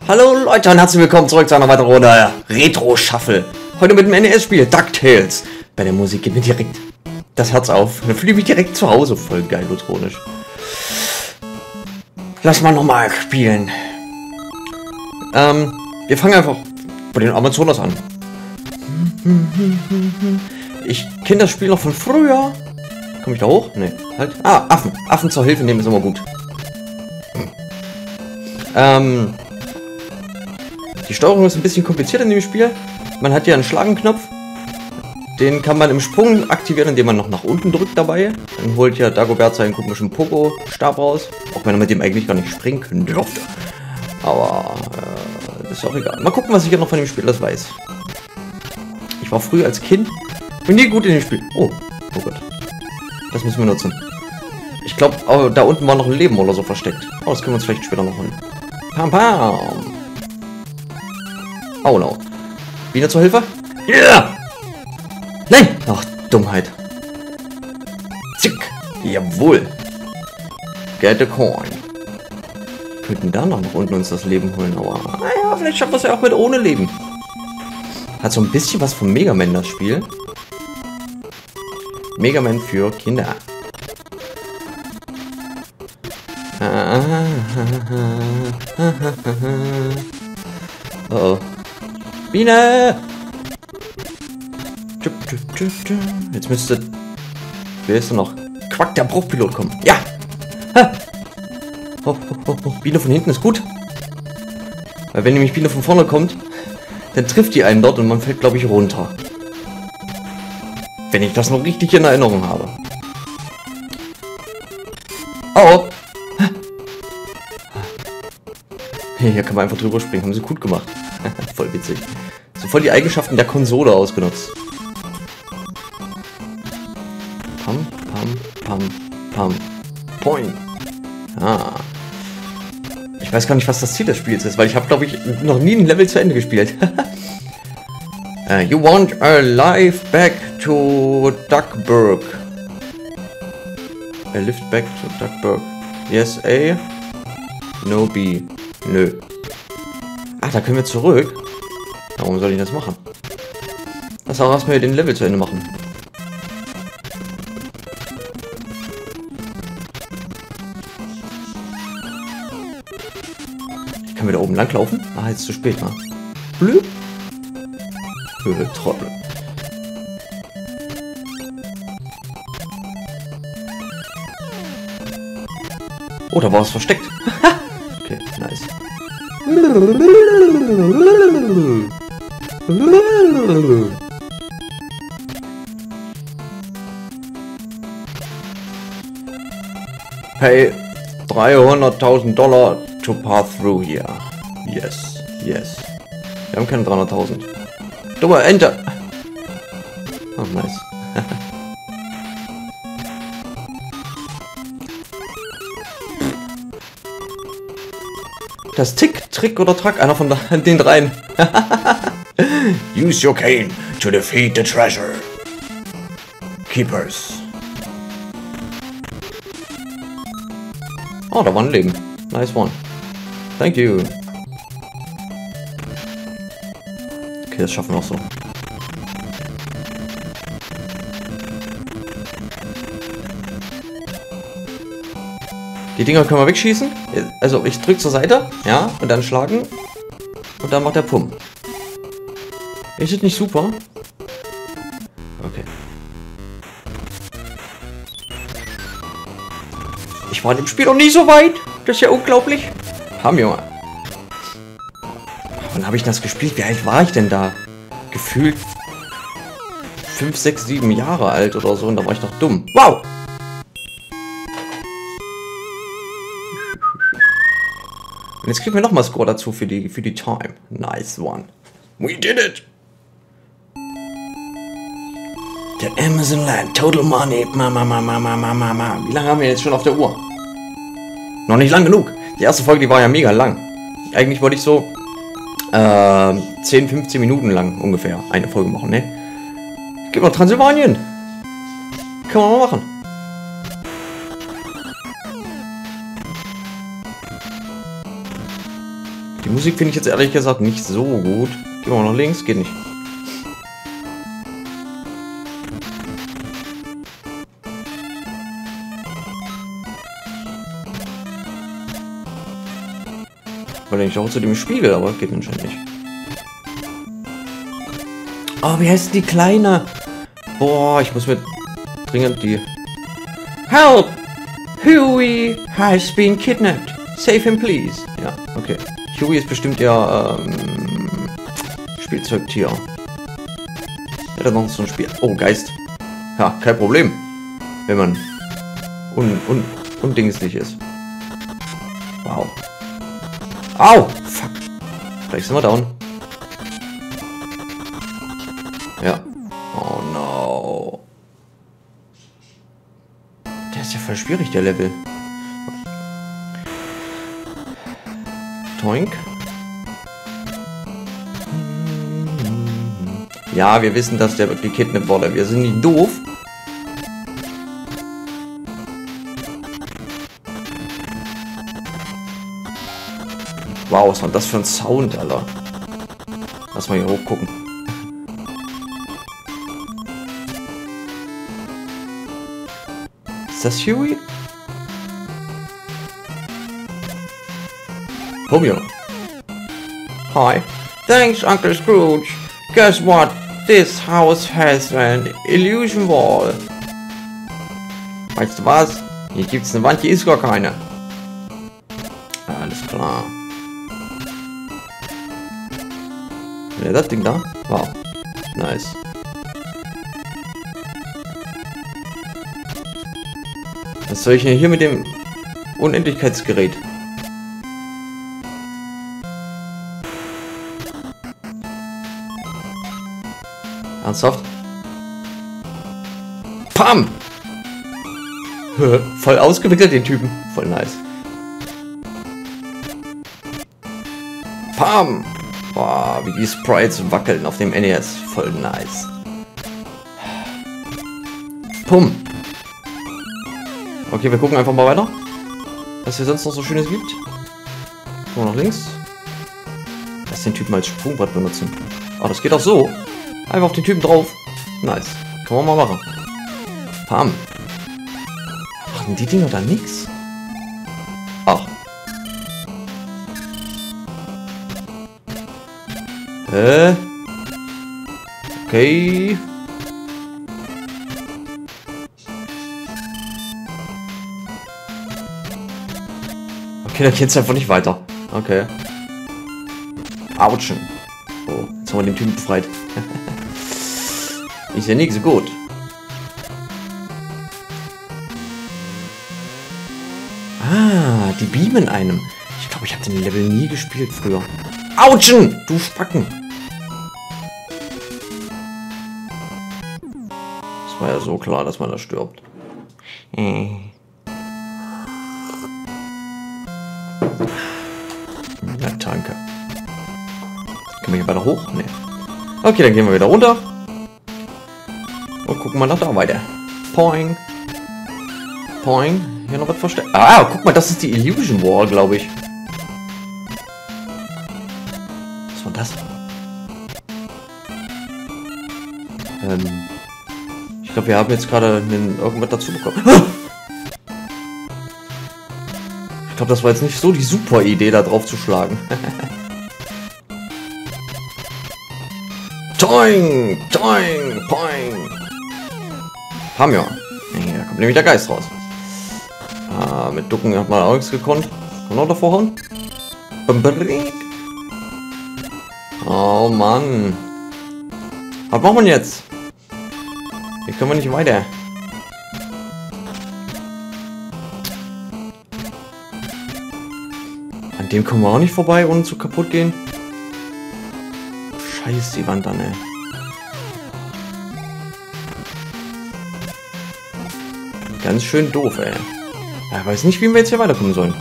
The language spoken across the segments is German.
Hallo Leute und herzlich willkommen zurück zu einer weiteren Runde Retro Shuffle. Heute mit dem NES-Spiel DuckTales. Bei der Musik geht mir direkt das Herz auf. Dann fühle ich mich direkt zu Hause. Voll geil, elektronisch. Lass mal nochmal spielen. Wir fangen einfach bei den Amazonas an. Ich kenne das Spiel noch von früher. Komme ich da hoch? Nee, halt. Ah, Affen. Affen zur Hilfe nehmen ist immer gut. Die Steuerung ist ein bisschen kompliziert in dem Spiel. Man hat hier einen Schlagenknopf. Den kann man im Sprung aktivieren, indem man noch nach unten drückt dabei. Dann holt ja Dagobert seinen komischen Pogo-Stab raus. Auch wenn er mit dem eigentlich gar nicht springen können dürfte. Aber das ist auch egal. Mal gucken, was ich hier noch von dem Spiel das weiß. Ich war früher als Kind und nie gut in dem Spiel. Oh Gott. Das müssen wir nutzen. Ich glaube, da unten war noch ein Leben oder so versteckt. Oh, das können wir uns vielleicht später noch holen. Pam pam. Oh no. Wieder zur Hilfe? Ja! Yeah! Nein! Ach, Dummheit. Zick! Jawohl! Get a coin. Wir könnten da noch nach unten uns das Leben holen, aber naja, vielleicht schaffen wir es ja auch mit ohne Leben. Hat so ein bisschen was von Mega Man das Spiel. Mega Man für Kinder. Oh. Biene! Jetzt müsste... Wer ist denn noch? Quack, der Bruchpilot kommen. Ja! Oh. Biene von hinten ist gut. Weil wenn nämlich Biene von vorne kommt, dann trifft die einen dort und man fällt, glaube ich, runter. Wenn ich das noch richtig in Erinnerung habe. Oh! Hier kann man einfach drüber springen. Haben sie gut gemacht. Voll witzig. So voll die Eigenschaften der Konsole ausgenutzt. Pam, pam, pam, pam. Point. Ah. Ich weiß gar nicht, was das Ziel des Spiels ist, weil ich habe, glaube ich, noch nie ein Level zu Ende gespielt. You want a life back to Duckburg. A lift back to Duckburg. Yes, A. No, B. Nö. Ach, da können wir zurück. Warum soll ich das machen? Lass auch erstmal den Level zu Ende machen. Ich kann wieder oben lang laufen? Ah, jetzt zu spät, wa? Blöd. Trottel. Oh, da war was versteckt. Okay, nice. Hey, $300.000 to pass through here. Yes, yes. Wir haben keine 300.000. Dummer Enter. Oh, nice. Das Tick, Trick oder Track, einer von den dreien. Use your cane to defeat the treasure keepers. Oh, da war ein Leben. Nice one. Thank you. Okay, das schaffen wir auch so. Die Dinger können wir wegschießen. Also ich drücke zur Seite, ja, und dann schlagen. Und dann macht der Pum. Ist das nicht super? Okay. Ich war im Spiel noch nie so weit. Das ist ja unglaublich. Haben wir mal. Wann habe ich das gespielt? Wie alt war ich denn da? Gefühlt 5, 6, 7 Jahre alt oder so. Und da war ich noch dumm. Wow! Und jetzt kriegen wir nochmal Score dazu für die Time. Nice one. We did it! The Amazon Land. Total money. Mama. Wie lange haben wir jetzt schon auf der Uhr? Noch nicht lang genug. Die erste Folge, die war ja mega lang. Eigentlich wollte ich so 10, 15 Minuten lang ungefähr eine Folge machen, ne? Gibt noch Transsilvanien. Kann man mal machen. Musik finde ich jetzt ehrlich gesagt nicht so gut. Gehen wir mal nach links, geht nicht. Weil ich auch zu dem Spiegel, aber geht anscheinend nicht. Oh, wie heißt die Kleine? Boah, ich muss mir dringend die... Help! Huey has been kidnapped. Save him, please. Ja, okay. Huey ist bestimmt ja Spielzeugtier. Ja, dann noch so ein Spiel. Oh, Geist. Ja, kein Problem. Wenn man undingslich ist. Wow. Au! Fuck. Gleich sind wir down. Ja. Oh no. Der ist ja voll schwierig, der Level. Toink. Ja, wir wissen, dass der wirklich gekidnappt wurde. Wir sind nicht doof. Wow, was war das für ein Sound, Alter? Lass mal hier hochgucken. Ist das Huey? Romeo. Hi. Thanks, Uncle Scrooge. Guess what? This house has an illusion wall. Weißt du was? Hier gibt's eine Wand, hier ist gar keine. Alles klar. Ja, das Ding da? Wow. Nice. Was soll ich denn hier mit dem Unendlichkeitsgerät? Ernsthaft? Pam! Voll ausgewickelt, den Typen. Voll nice. Pam! Boah, wie die Sprites wackeln auf dem NES. Voll nice. Pum! Okay, wir gucken einfach mal weiter. Was hier sonst noch so Schönes gibt. Gucken wir nach links. Lass den Typen als Sprungbrett benutzen. Oh, das geht auch so. Einfach auf den Typen drauf. Nice. Kann man mal machen. Pam. Machen die Dinger da nix? Ach. Okay. Okay, da geht's einfach nicht weiter. Okay. Autschen. Oh, jetzt haben wir den Typen befreit. Ist ja nicht so gut. Ah, die beamen einem. Ich glaube, ich habe den Level nie gespielt früher. Autschen! Du Spacken! Das war ja so klar, dass man da stirbt. Na, danke. Können wir hier weiter hoch? Nee. Okay, dann gehen wir wieder runter. Und gucken mal nach da weiter. Poing. Poing. Hier noch was versteckt. Ah, guck mal, das ist die Illusion Wall, glaube ich. Was war das? Ich glaube, wir haben jetzt gerade irgendwas dazu bekommen. Ich glaube, das war jetzt nicht so die super Idee, da drauf zu schlagen. Toing! Toing! Poing! Haben wir. Ja, da kommt nämlich der Geist raus. Ah, mit Ducken hat man auch nichts gekonnt. Kann man noch davor hauen? Oh Mann. Was machen wir jetzt? Hier können wir nicht weiter. An dem kommen wir auch nicht vorbei, ohne zu kaputt gehen. Scheiße, die Wand dann, ey. Ganz schön doof, ey. Ich weiß nicht, wie wir jetzt hier weiterkommen sollen.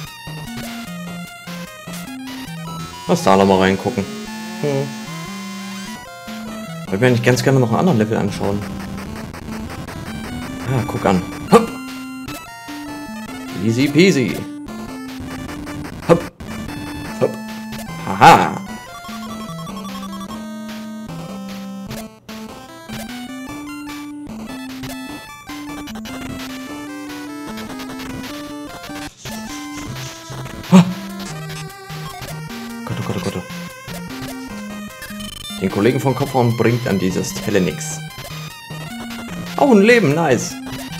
Lass da noch mal reingucken. Ich würde mir eigentlich ganz gerne noch einen anderen Level anschauen. Ah, guck an. Hopp. Easy peasy. Hopp. Hopp. Aha. Gott, oh Gott, oh Gott. Den Kollegen von Kopfhorn bringt an dieser Stelle nichts. Auch ein Leben, nice.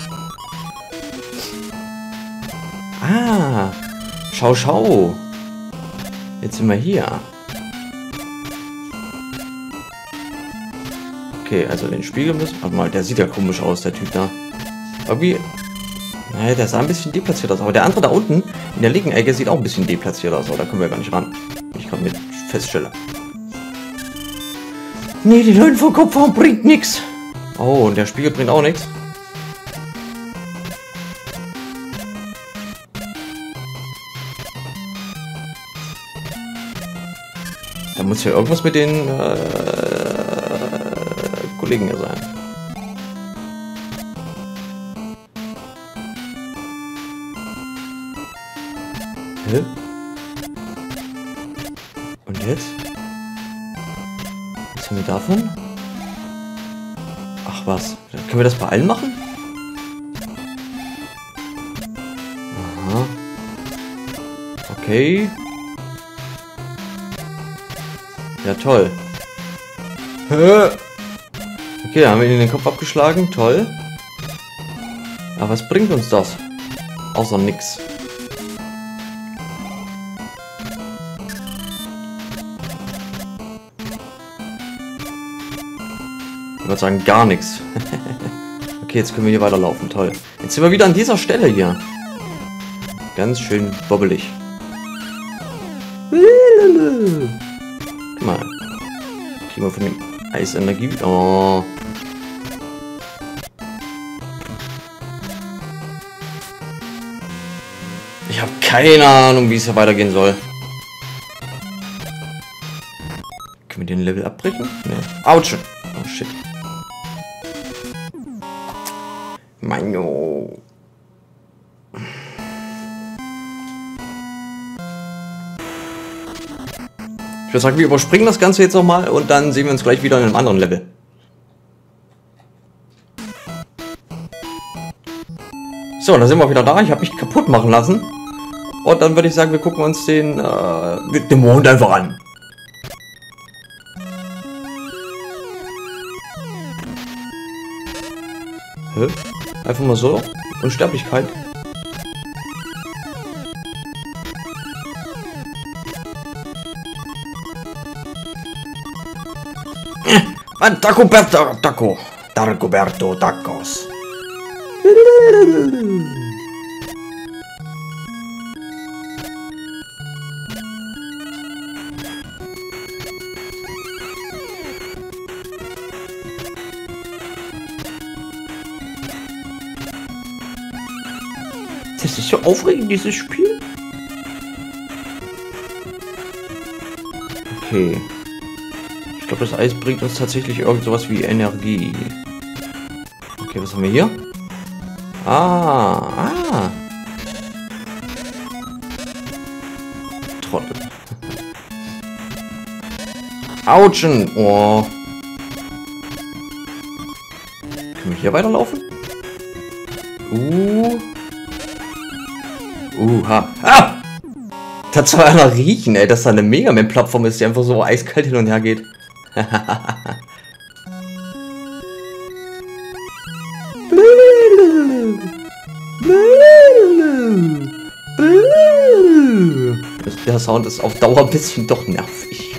Ah, schau, schau. Jetzt sind wir hier. Okay, also den Spiegel müssen... Warte mal, der sieht ja komisch aus, der Typ da. Irgendwie... Naja, der sah ein bisschen deplatziert aus. Aber der andere da unten, in der linken Ecke, sieht auch ein bisschen deplatziert aus. Aber da können wir gar nicht ran. Wie ich gerade mit feststelle. Nee, die Leute vom Kopfhorn bringt nichts. Oh, und der Spiegel bringt auch nichts. Da muss ja irgendwas mit den Kollegen hier sein. Hä? Und jetzt? Was haben wir davon? Ach was, können wir das bei allen machen? Aha. Okay. Ja, toll. Okay, da haben wir ihn in den Kopf abgeschlagen. Toll. Aber was bringt uns das? Außer nix. Ich würde sagen, gar nichts. Okay, jetzt können wir hier weiterlaufen. Toll. Jetzt sind wir wieder an dieser Stelle hier. Ganz schön bobbelig. Guck mal. Kriegen wir von dem Eisenergie. Oh. Ich habe keine Ahnung, wie es hier weitergehen soll. Können wir den Level abbrechen? Ne. Autsch. Oh shit. Manjo. Ich würde sagen, wir überspringen das Ganze jetzt nochmal und dann sehen wir uns gleich wieder in einem anderen Level. So, dann sind wir wieder da. Ich habe mich kaputt machen lassen. Und dann würde ich sagen, wir gucken uns den Mond einfach an. Hä? Einfach mal so. Unsterblichkeit. Dagoberto Tacos. Das ist so aufregend, dieses Spiel. Okay. Ich glaube, das Eis bringt uns tatsächlich irgend sowas wie Energie. Okay, was haben wir hier? Ah. Trottel. Autschen. Oh. Können wir hier weiterlaufen? Ah! Das soll einer riechen, ey, dass da eine Mega Man-Plattform ist, die einfach so eiskalt hin und her geht. Der Sound ist auf Dauer ein bisschen doch nervig.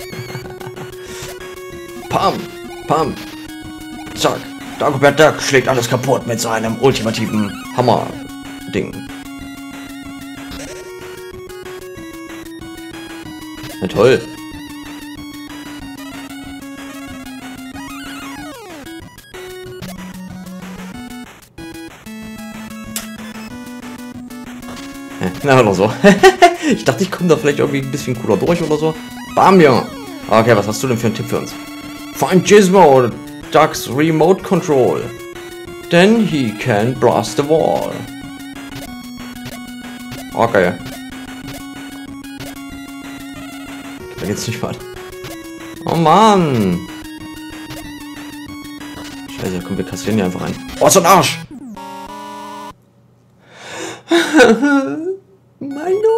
Pam, pam, zack. Dagobert Duck schlägt alles kaputt mit seinem ultimativen Hammer-Ding. Na toll. Na, oder so. Ich dachte, ich komme da vielleicht irgendwie ein bisschen cooler durch oder so. Bam, ja. Okay, was hast du denn für einen Tipp für uns? Find Gizmo, Duck's Remote Control. Then he can blast the wall. Okay. geht's nicht weiter. Oh Mann. Scheiße, komm, wir kassieren hier einfach ein. Oh, so ein Arsch! Manu!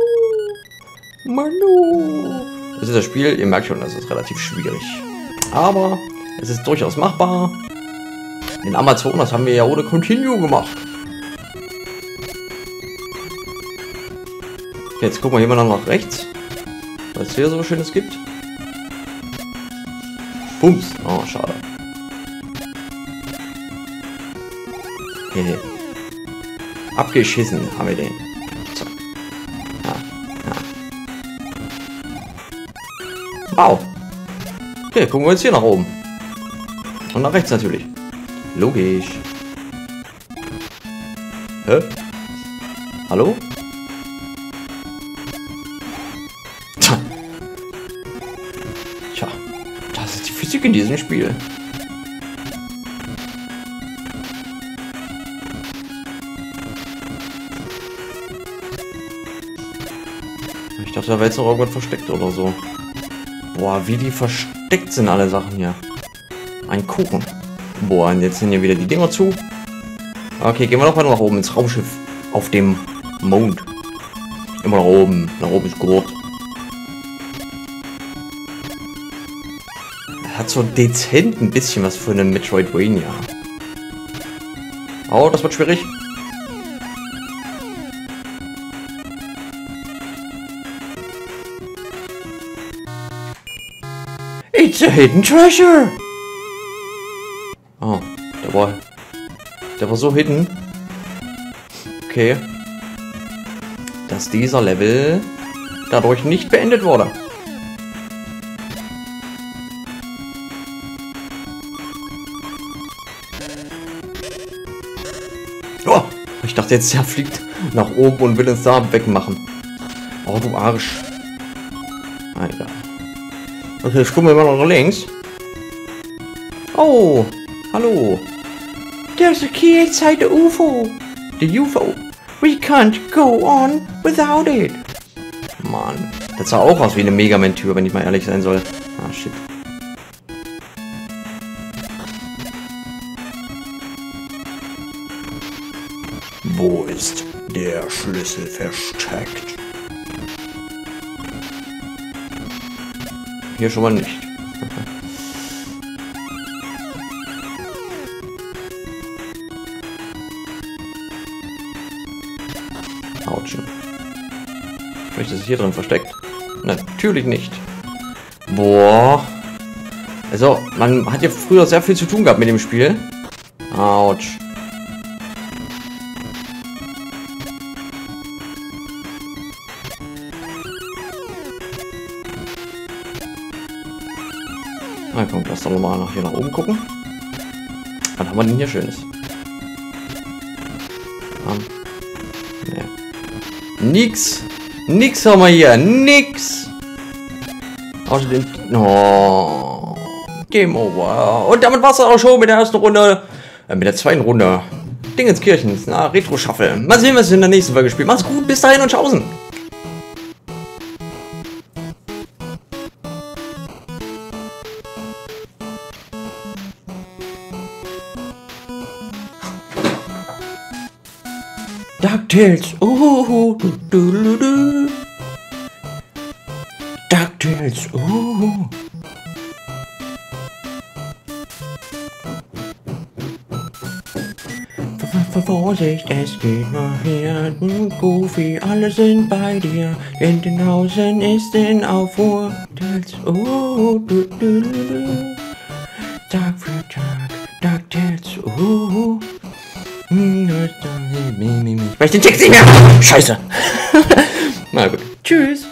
Manu! Das ist das Spiel, ihr merkt schon, das ist relativ schwierig. Aber es ist durchaus machbar. In Amazonas haben wir ja ohne Continue gemacht. Okay, jetzt gucken wir hier mal nach rechts. Was es hier so Schönes gibt. Bums. Oh, schade. Hehe. Abgeschissen haben wir den. Zack. Ja, ja. Wow. Okay, gucken wir jetzt hier nach oben. Und nach rechts natürlich. Logisch. Hä? Hallo? Tja, das ist die Physik in diesem Spiel. Ich dachte, da wäre jetzt noch irgendwas versteckt oder so. Boah, wie die versteckt sind alle Sachen hier. Ein Kuchen. Boah, und jetzt sind hier wieder die Dinger zu. Okay, gehen wir noch mal nach oben ins Raumschiff. Auf dem Mond. Immer nach oben. Nach oben ist gut. Hat so dezent ein bisschen was von einem Metroidvania. Oh, das wird schwierig. It's a hidden treasure! Oh, der war so hidden. Okay. Dass dieser Level dadurch nicht beendet wurde. Oh, ich dachte jetzt, der fliegt nach oben und will uns da wegmachen. Oh, du Arsch. Ah, egal. Okay, jetzt gucken wir mal nach links. Oh, hallo. There's a key inside the UFO. The UFO. We can't go on without it. Mann, das sah auch aus wie eine Mega Man-Tür, wenn ich mal ehrlich sein soll. Ah, shit. Wo ist der Schlüssel versteckt? Hier schon mal nicht. Autsch. Vielleicht ist es hier drin versteckt. Natürlich nicht. Boah. Also, man hat ja früher sehr viel zu tun gehabt mit dem Spiel. Autsch. Na komm, lass doch mal hier nach oben gucken. Was haben wir denn hier Schönes? Nee. Nix. Nix haben wir hier. Nix. Außer den... Oh. Game over. Und damit war es auch schon mit der ersten Runde. Mit der zweiten Runde. Dingenskirchen. Na, Retro-Shuffle. Mal sehen, was wir in der nächsten Folge spielen. Macht's gut. Bis dahin und tschaußen. DuckTales, oh, DuckTales, oh. Vorsicht, es geht mal her, Goofy, alle sind bei dir, in den Hausen ist in Aufruhr, oh, Tag für Tag, DuckTales, oh. Weil ich den Text nicht mehr. Scheiße. Na gut. Tschüss.